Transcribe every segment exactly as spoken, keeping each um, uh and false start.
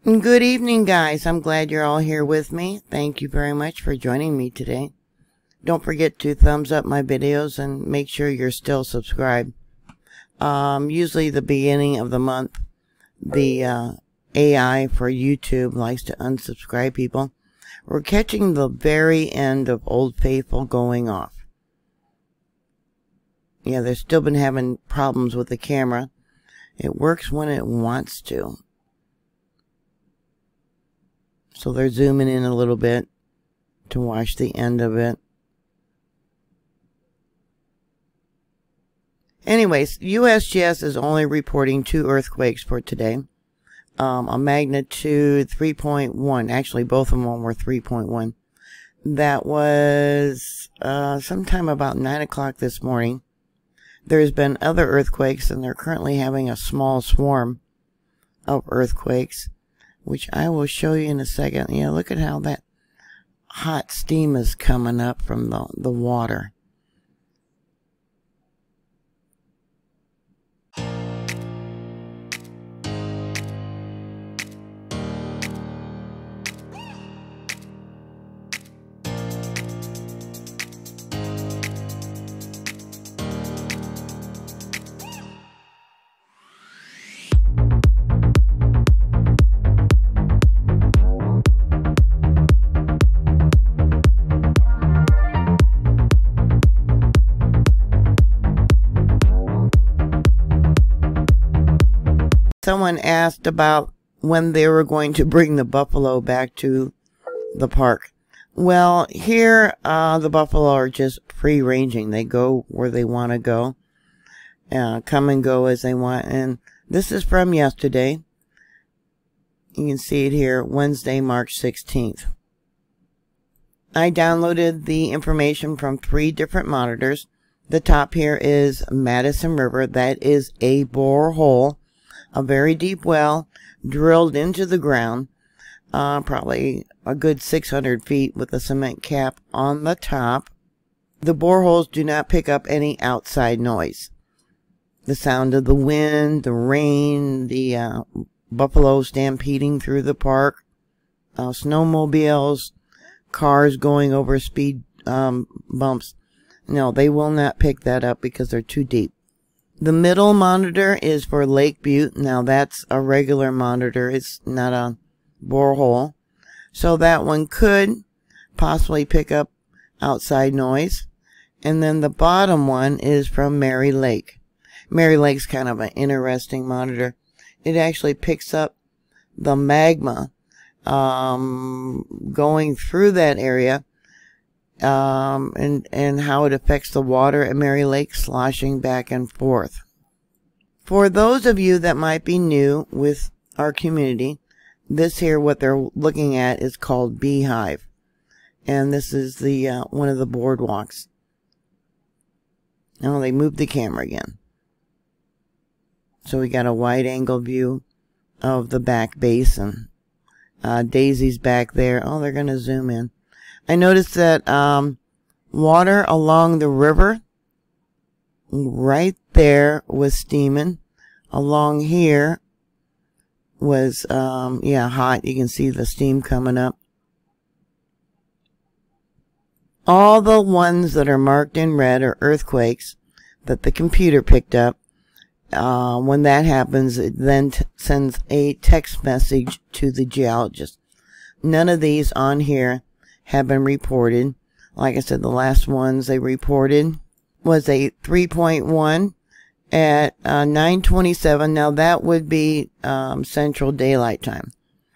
Good evening, guys. I'm glad you're all here with me. Thank you very much for joining me today. Don't forget to thumbs up my videos and make sure you're still subscribed. Um, usually the beginning of the month, the uh, A I for YouTube likes to unsubscribe people. We're catching the very end of Old Faithful going off. Yeah, they've still been having problems with the camera. It works when it wants to. So they're zooming in a little bit to watch the end of it. Anyways, U S G S is only reporting two earthquakes for today. Um, a magnitude three point one. Actually, both of them were three point one. That was uh, sometime about nine o'clock this morning. There's been other earthquakes, and they're currently having a small swarm of earthquakes, which I will show you in a second. Yeah, look at how that hot steam is coming up from the, the water. Someone asked about when they were going to bring the buffalo back to the park. Well, here uh, the buffalo are just free-ranging. They go where they want to go, uh, come and go as they want. And this is from yesterday. You can see it here, Wednesday, March sixteenth. I downloaded the information from three different monitors. The top here is Madison River. That is a borehole. A very deep well drilled into the ground, uh, probably a good six hundred feet with a cement cap on the top. The boreholes do not pick up any outside noise. The sound of the wind, the rain, the uh, buffalo stampeding through the park, uh, snowmobiles, cars going over speed um, bumps. No, they will not pick that up because they're too deep. The middle monitor is for Lake Butte. Now that's a regular monitor. It's not a borehole. So that one could possibly pick up outside noise. And then the bottom one is from Mary Lake. Mary Lake's kind of an interesting monitor. It actually picks up the magma um, going through that area. Um, and, and how it affects the water at Mary Lake sloshing back and forth. For those of you that might be new with our community, this here, what they're looking at, is called Beehive. And this is the, uh, one of the boardwalks. Oh, they moved the camera again. So we got a wide angle view of the back basin. Uh, Daisy's back there. Oh, they're gonna zoom in. I noticed that um, water along the river right there was steaming. Along here was, um, yeah, hot. You can see the steam coming up. All the ones that are marked in red are earthquakes that the computer picked up. Uh, when that happens, it then t sends a text message to the geologist. None of these on here have been reported. Like I said, the last ones they reported was a three point one at uh, nine twenty-seven. Now that would be um, Central Daylight Time.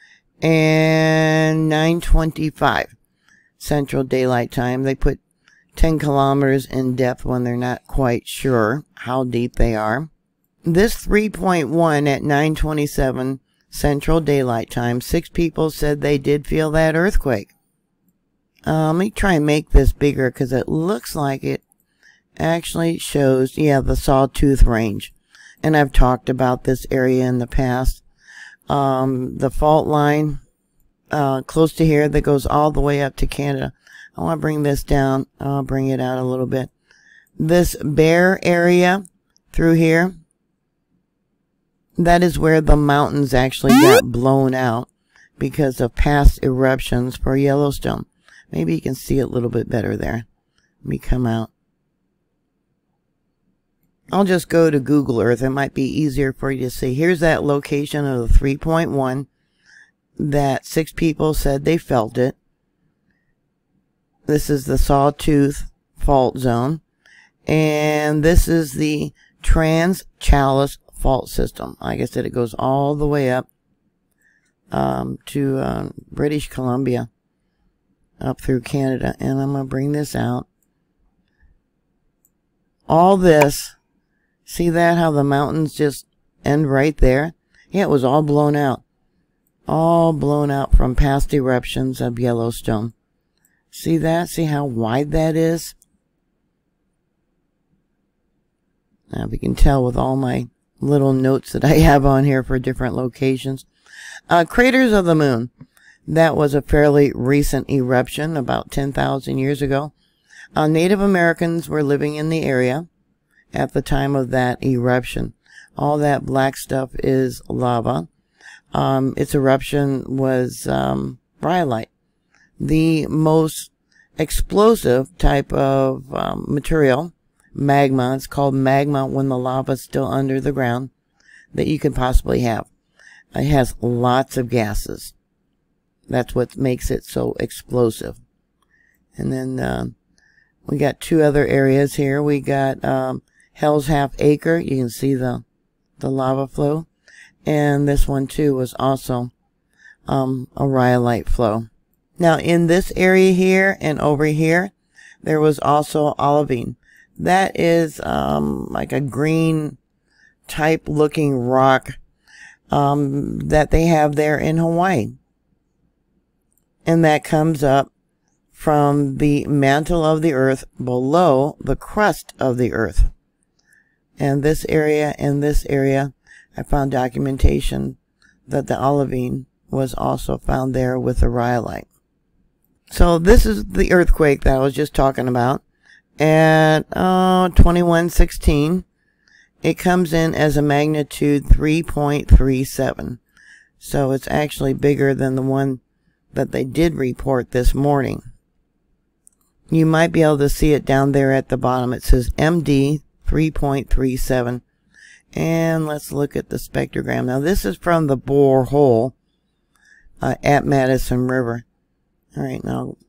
And nine twenty-five Central Daylight Time. They put ten kilometers in depth when they're not quite sure how deep they are. This three point one at nine twenty-seven Central Daylight Time, six people said they did feel that earthquake. Uh, let me try and make this bigger because it looks like it actually shows, yeah, the Sawtooth Range. And I've talked about this area in the past. Um, the fault line uh, close to here that goes all the way up to Canada. I want to bring this down. I'll bring it out a little bit. This bare area through here, that is where the mountains actually got blown out. because of past eruptions for Yellowstone. Maybe you can see it a little bit better there. Let me come out. I'll just go to Google Earth. It might be easier for you to see. Here's that location of the three point one that six people said they felt it. This is the Sawtooth Fault Zone. And this is the Trans-Challis Fault System. Like I said, it goes all the way up um, to uh, British Columbia, up through Canada. And I'm going to bring this out. All this, see that, how the mountains just end right there? Yeah, it was all blown out. All blown out from past eruptions of Yellowstone. See that? See how wide that is? Now, if you can tell with all my little notes that I have on here for different locations. Uh, craters of the moon. That was a fairly recent eruption, about ten thousand years ago. Uh, Native Americans were living in the area at the time of that eruption. All that black stuff is lava. Um, its eruption was um, rhyolite. The most explosive type of um, material, magma, it's called magma when the lava is still under the ground, that you can possibly have. It has lots of gases. That's what makes it so explosive. And then uh, we got two other areas here. We got um, Hell's Half Acre. You can see the, the lava flow. And this one too was also um, a rhyolite flow. Now in this area here and over here, there was also olivine. That is um, like a green type looking rock um, that they have there in Hawaii. And that comes up from the mantle of the earth below the crust of the earth. And this area and this area, I found documentation that the olivine was also found there with the rhyolite. So this is the earthquake that I was just talking about. At uh, twenty-one sixteen, it comes in as a magnitude three point three seven. So it's actually bigger than the one that they did report this morning. You might be able to see it down there at the bottom. It says M D three point three seven. And let's look at the spectrogram. Now this is from the borehole uh, at Madison River. Alright, now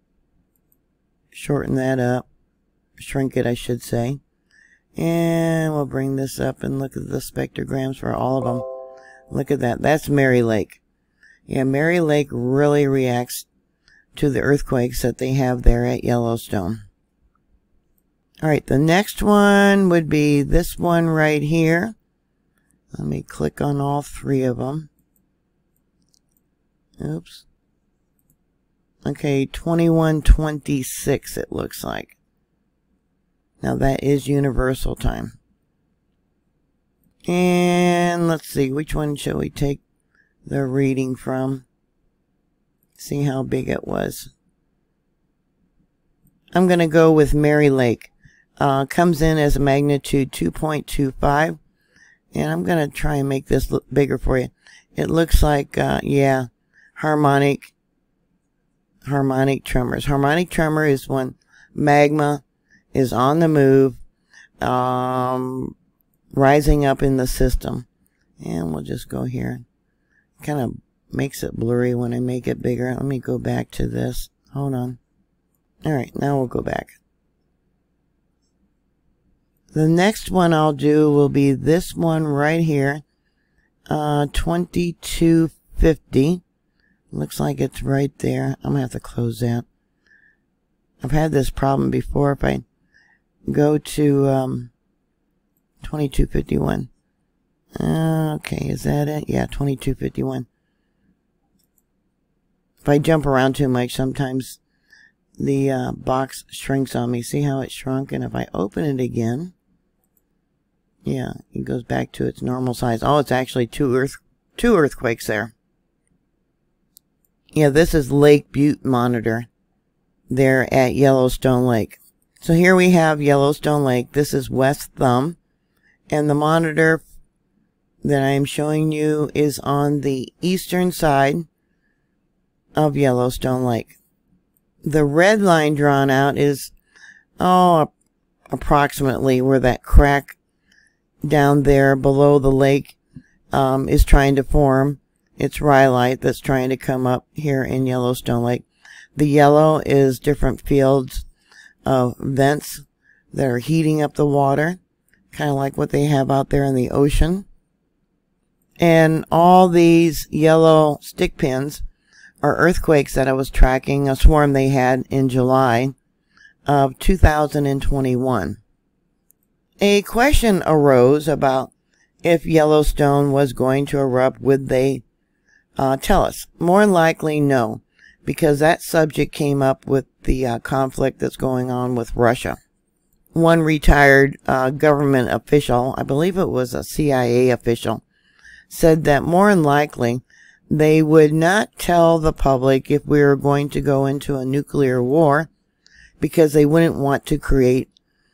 shorten that up. Shrink it, I should say. And we'll bring this up and look at the spectrograms for all of them. Look at that. That's Mary Lake. Yeah, Mary Lake really reacts to the earthquakes that they have there at Yellowstone. Alright, the next one would be this one right here. Let me click on all three of them. Oops. Okay, twenty-one twenty-six it looks like. Now that is universal time. And let's see, which one shall we take the reading from? See how big it was. I'm going to go with Mary Lake. Uh, comes in as a magnitude two point two five. And I'm going to try and make this look bigger for you. It looks like, uh, yeah, harmonic, harmonic tremors. Harmonic tremor is when magma is on the move, um, rising up in the system. And we'll just go here. Kind of makes it blurry when I make it bigger. Let me go back to this. Hold on. Alright, now we'll go back. The next one I'll do will be this one right here. Uh, twenty-two fifty. Looks like it's right there. I'm going to have to close that. I've had this problem before. If I go to um, twenty-two fifty-one. Uh, okay, is that it? Yeah, twenty-two fifty-one. If I jump around too much, sometimes the uh, box shrinks on me. See how it shrunk? And if I open it again, yeah, it goes back to its normal size. Oh, it's actually two earth, two earthquakes there. Yeah, this is Lake Butte monitor there at Yellowstone Lake. So here we have Yellowstone Lake. This is West Thumb. And the monitor that I am showing you is on the eastern side of Yellowstone Lake. The red line drawn out is, oh, approximately where that crack down there below the lake um, is trying to form. It's rhyolite that's trying to come up here in Yellowstone Lake. The yellow is different fields of vents that are heating up the water, kind of like what they have out there in the ocean. And all these yellow stick pins are earthquakes that I was tracking, a swarm they had in July of two thousand twenty-one. A question arose about if Yellowstone was going to erupt. Would they uh, tell us? More likely no, because that subject came up with the uh, conflict that's going on with Russia. One retired uh, government official, I believe it was a C I A official, said that more than likely they would not tell the public if we were going to go into a nuclear war, because they wouldn't want to create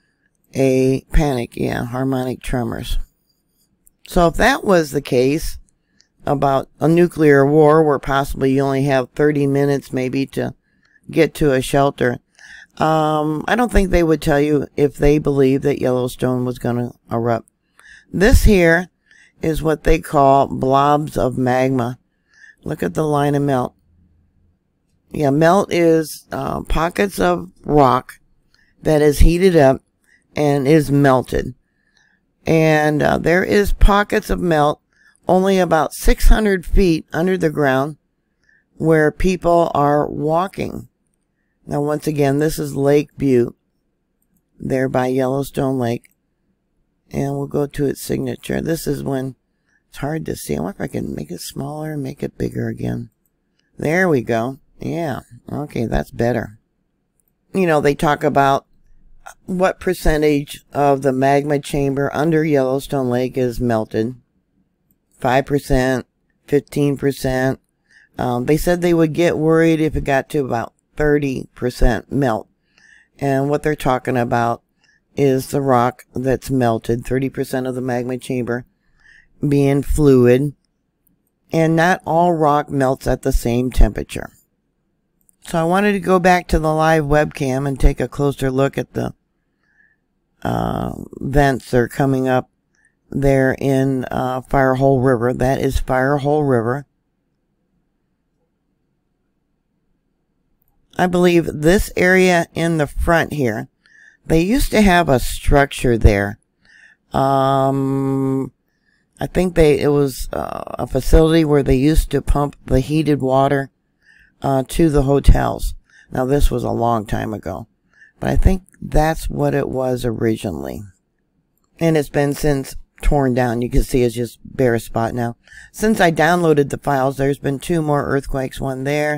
a panic, yeah, harmonic tremors. So if that was the case about a nuclear war where possibly you only have thirty minutes maybe to get to a shelter, um, I don't think they would tell you if they believed that Yellowstone was going to erupt. This here is what they call blobs of magma. Look at the line of melt. Yeah, melt is uh, pockets of rock that is heated up and is melted. And uh, there is pockets of melt only about six hundred feet under the ground where people are walking. Now, once again, this is Lake Butte, there by Yellowstone Lake. And we'll go to its signature. This is when it's hard to see. I wonder if I can make it smaller and make it bigger again. There we go. Yeah. Okay, that's better. You know, they talk about what percentage of the magma chamber under Yellowstone Lake is melted. five percent, fifteen percent. Um, they said they would get worried if it got to about thirty percent melt. And what they're talking about is the rock that's melted, thirty percent of the magma chamber being fluid. And not all rock melts at the same temperature. So I wanted to go back to the live webcam and take a closer look at the uh, vents that are coming up there in uh, Firehole River. That is Firehole River. I believe this area in the front here, they used to have a structure there. Um, I think they it was uh, a facility where they used to pump the heated water Uh, to the hotels. Now, this was a long time ago, but I think that's what it was originally. And it's been since torn down. You can see it's just bare spot now. Since I downloaded the files, there's been two more earthquakes, one there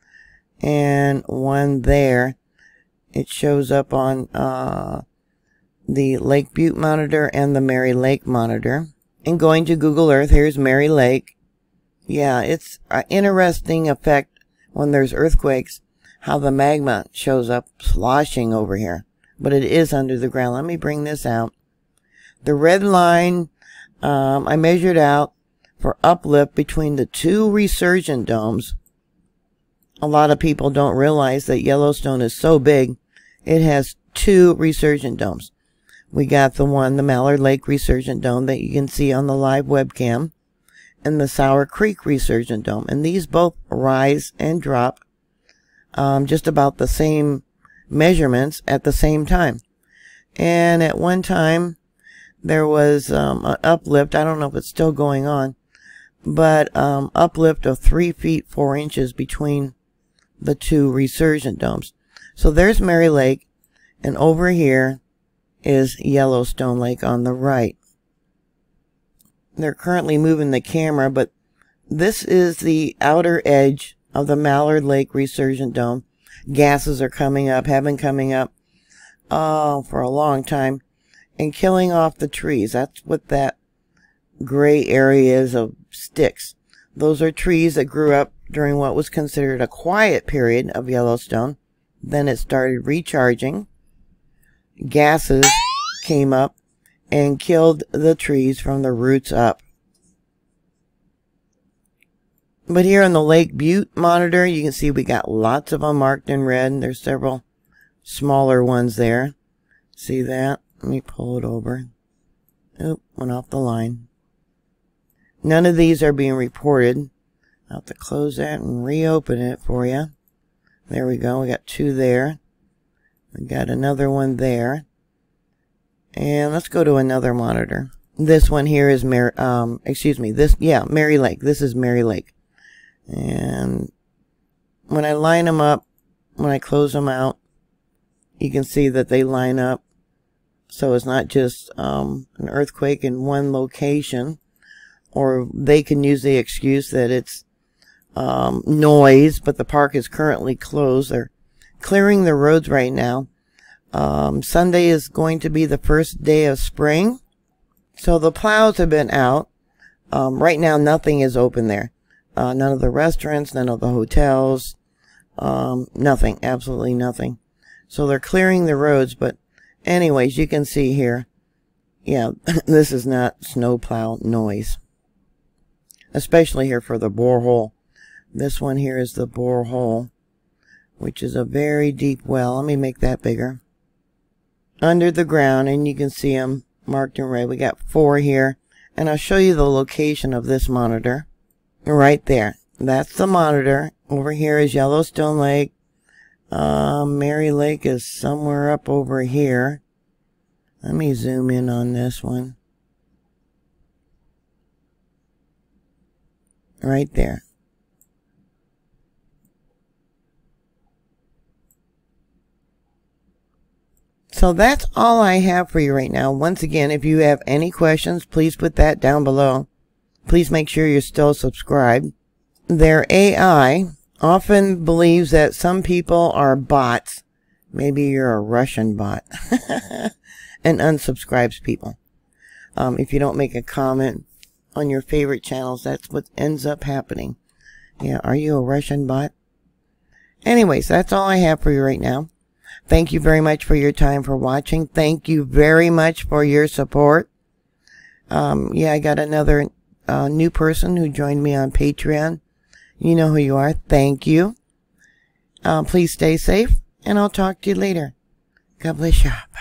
and one there. It shows up on uh, the Lake Butte monitor and the Mary Lake monitor. And going to Google Earth, here's Mary Lake. Yeah, it's an interesting effect when there's earthquakes, how the magma shows up sloshing over here. But it is under the ground. Let me bring this out. The red line um, I measured out for uplift between the two resurgent domes. A lot of people don't realize that Yellowstone is so big, it has two resurgent domes. We got the one, the Mallard Lake Resurgent Dome that you can see on the live webcam, and the Sour Creek Resurgent Dome. And these both rise and drop um, just about the same measurements at the same time. And at one time, there was um, an uplift. I don't know if it's still going on, but um, uplift of three feet, four inches between the two resurgent domes. So there's Mary Lake, and over here is Yellowstone Lake on the right. They're currently moving the camera, but this is the outer edge of the Mallard Lake Resurgent Dome. Gases are coming up, have been coming up oh, for a long time, and killing off the trees. That's what that gray area is of sticks. Those are trees that grew up during what was considered a quiet period of Yellowstone. Then it started recharging. Gases came up and killed the trees from the roots up. But here on the Lake Butte monitor, you can see we got lots of them marked in red. There's several smaller ones there. See that? Let me pull it over. Oop, went off the line. None of these are being reported. I'll have to close that and reopen it for you. There we go. We got two there. We got another one there. And let's go to another monitor. This one here is Mary, um, excuse me, this, yeah, Mary Lake. This is Mary Lake. And when I line them up, when I close them out, you can see that they line up. So it's not just um, an earthquake in one location, or they can use the excuse that it's um, noise, but the park is currently closed. They're clearing the roads right now. Um, Sunday is going to be the first day of spring. So the plows have been out. Um, right now, nothing is open there. Uh, none of the restaurants, none of the hotels, um, nothing, absolutely nothing. So they're clearing the roads, but anyways, you can see here, yeah, this is not snowplow noise. Especially here for the borehole. This one here is the borehole, which is a very deep well. Let me make that bigger. Under the ground, and you can see them marked in red. We got four here, and I'll show you the location of this monitor. Right there. That's the monitor. Over here is Yellowstone Lake. Uh, Mary Lake is somewhere up over here. Let me zoom in on this one. Right there. So that's all I have for you right now. Once again, if you have any questions, please put that down below. Please make sure you're still subscribed. Their A I often believes that some people are bots. Maybe you're a Russian bot. And unsubscribes people. Um, if you don't make a comment on your favorite channels, that's what ends up happening. Yeah, are you a Russian bot? Anyways, that's all I have for you right now. Thank you very much for your time for watching. Thank you very much for your support. Um, yeah, I got another uh, new person who joined me on Patreon. You know who you are. Thank you. Uh, please stay safe, and I'll talk to you later. God bless you. Bye.